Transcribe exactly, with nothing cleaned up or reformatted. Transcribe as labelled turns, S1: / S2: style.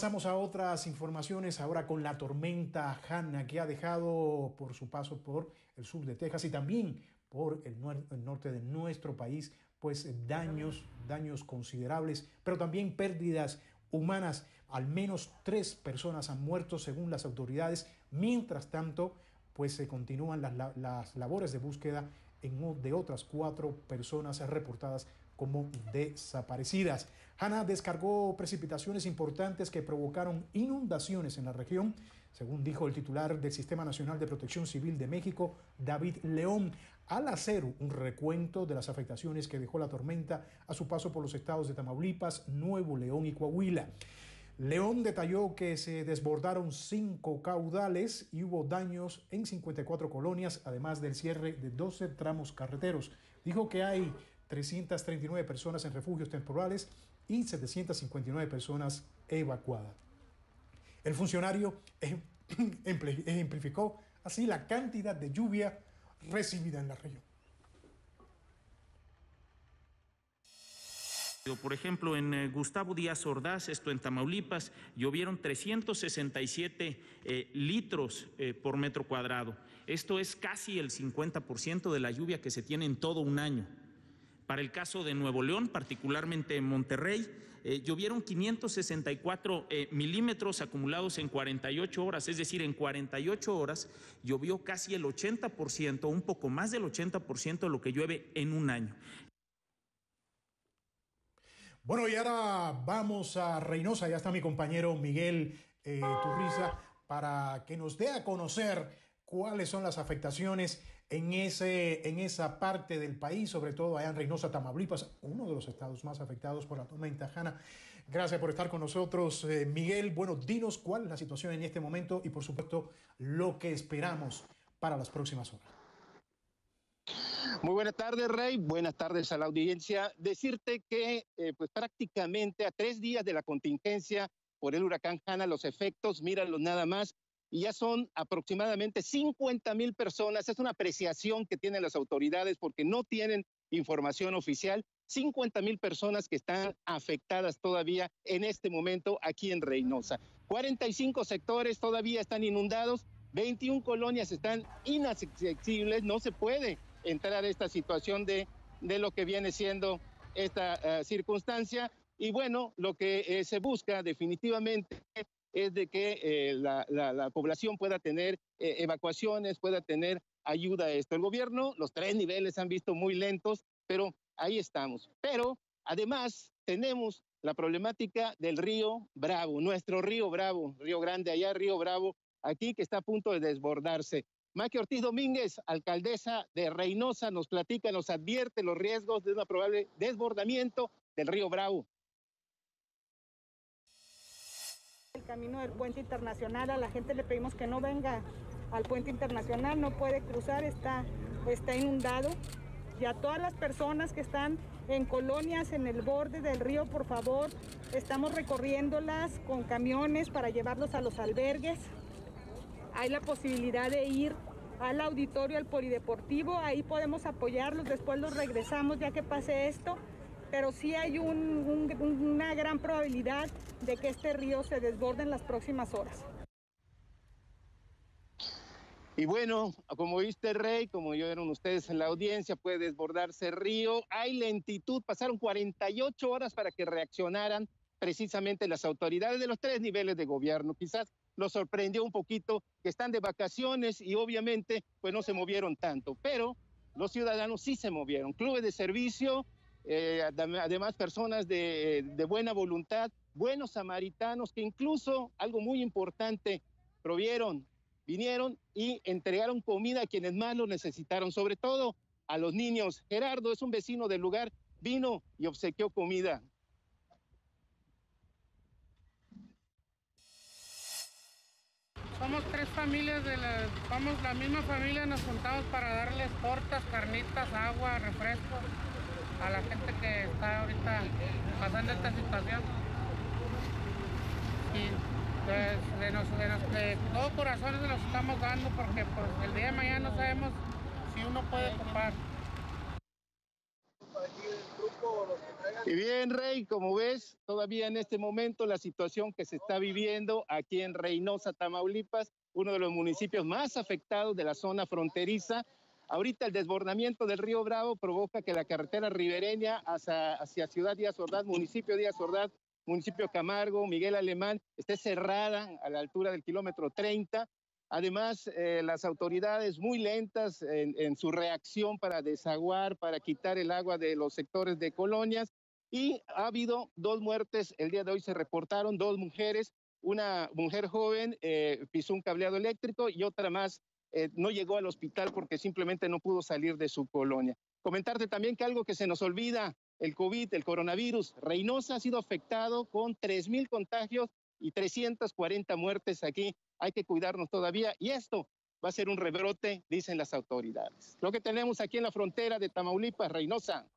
S1: Pasamos a otras informaciones ahora con la tormenta Hanna, que ha dejado por su paso por el sur de Texas y también por el, el norte de nuestro país, pues daños, daños considerables, pero también pérdidas humanas. Al menos tres personas han muerto según las autoridades. Mientras tanto, pues se continúan las, las labores de búsqueda en, de otras cuatro personas reportadas como desaparecidas. Hanna descargó precipitaciones importantes que provocaron inundaciones en la región, según dijo el titular del Sistema Nacional de Protección Civil de México, David León, al hacer un recuento de las afectaciones que dejó la tormenta a su paso por los estados de Tamaulipas, Nuevo León y Coahuila. León detalló que se desbordaron cinco caudales y hubo daños en cincuenta y cuatro colonias, además del cierre de doce tramos carreteros. Dijo que hay trescientas treinta y nueve personas en refugios temporales y setecientas cincuenta y nueve personas evacuadas. El funcionario ejemplificó así la cantidad de lluvia recibida en la región.
S2: Por ejemplo, en eh, Gustavo Díaz Ordaz, esto en Tamaulipas, llovieron trescientos sesenta y siete eh, litros eh, por metro cuadrado. Esto es casi el cincuenta por ciento de la lluvia que se tiene en todo un año. Para el caso de Nuevo León, particularmente en Monterrey, eh, llovieron quinientos sesenta y cuatro eh, milímetros acumulados en cuarenta y ocho horas, es decir, en cuarenta y ocho horas llovió casi el ochenta por ciento, un poco más del ochenta por ciento de lo que llueve en un año.
S1: Bueno, y ahora vamos a Reynosa, ya está mi compañero Miguel eh, Turriza, para que nos dé a conocer cuáles son las afectaciones en, ese, en esa parte del país, sobre todo allá en Reynosa, Tamaulipas, uno de los estados más afectados por la tormenta Hanna. Gracias por estar con nosotros, eh, Miguel. Bueno, dinos cuál es la situación en este momento y, por supuesto, lo que esperamos para las próximas horas.
S3: Muy buenas tardes, Rey. Buenas tardes a la audiencia. Decirte que eh, pues prácticamente a tres días de la contingencia por el huracán Hanna, los efectos, míralos nada más, y ya son aproximadamente cincuenta mil personas. Es una apreciación que tienen las autoridades porque no tienen información oficial. cincuenta mil personas que están afectadas todavía en este momento aquí en Reynosa. cuarenta y cinco sectores todavía están inundados, veintiuna colonias están inaccesibles, no se puede entrar a esta situación de, de lo que viene siendo esta uh, circunstancia. Y bueno, lo que eh, se busca definitivamente es de que eh, la, la, la población pueda tener eh, evacuaciones, pueda tener ayuda a esto. El gobierno, los tres niveles han visto muy lentos, pero ahí estamos. Pero además tenemos la problemática del río Bravo, nuestro río Bravo, Río Grande, allá Río Bravo, aquí que está a punto de desbordarse. Maqui Ortiz Domínguez, alcaldesa de Reynosa, nos platica, nos advierte los riesgos de un probable desbordamiento del río Bravo.
S4: El camino del puente internacional, a la gente le pedimos que no venga al puente internacional, no puede cruzar, está, está inundado. Y a todas las personas que están en colonias en el borde del río, por favor, estamos recorriéndolas con camiones para llevarlos a los albergues. Hay la posibilidad de ir al auditorio, al polideportivo, ahí podemos apoyarlos, después los regresamos ya que pase esto, pero sí hay un, un, una gran probabilidad de que este río se desborde en las próximas horas.
S3: Y bueno, como viste, Rey, como vieron ustedes en la audiencia, puede desbordarse el río, hay lentitud, pasaron cuarenta y ocho horas para que reaccionaran precisamente las autoridades de los tres niveles de gobierno. Quizás los sorprendió un poquito que están de vacaciones y obviamente pues no se movieron tanto, pero los ciudadanos sí se movieron, clubes de servicio, eh, además personas de, de buena voluntad, buenos samaritanos que incluso, algo muy importante, provieron, vinieron y entregaron comida a quienes más lo necesitaron, sobre todo a los niños. Gerardo es un vecino del lugar, vino y obsequió comida.
S5: Somos tres familias, de la, somos la misma familia, nos juntamos para darles tortas, carnitas, agua, refresco a la gente que está ahorita pasando esta situación. Y pues, de, nos, de, nos, de todo corazón se los estamos dando porque pues, el día de mañana no sabemos si uno puede ocupar.
S6: Aquí el grupo, los que traigan
S3: Y bien, Rey, como ves, todavía en este momento la situación que se está viviendo aquí en Reynosa, Tamaulipas, uno de los municipios más afectados de la zona fronteriza. Ahorita el desbordamiento del río Bravo provoca que la carretera ribereña hacia, hacia Ciudad Díaz Ordaz, municipio Díaz Ordaz, municipio Camargo, Miguel Alemán, esté cerrada a la altura del kilómetro treinta. Además, eh, las autoridades muy lentas en, en su reacción para desaguar, para quitar el agua de los sectores de colonias. Y ha habido dos muertes, el día de hoy se reportaron dos mujeres, una mujer joven eh, pisó un cableado eléctrico y otra más eh, no llegó al hospital porque simplemente no pudo salir de su colonia. Comentarte también que algo que se nos olvida, el COVID, el coronavirus, Reynosa ha sido afectado con tres mil contagios y trescientas cuarenta muertes aquí. Hay que cuidarnos todavía y esto va a ser un rebrote, dicen las autoridades. Lo que tenemos aquí en la frontera de Tamaulipas, Reynosa.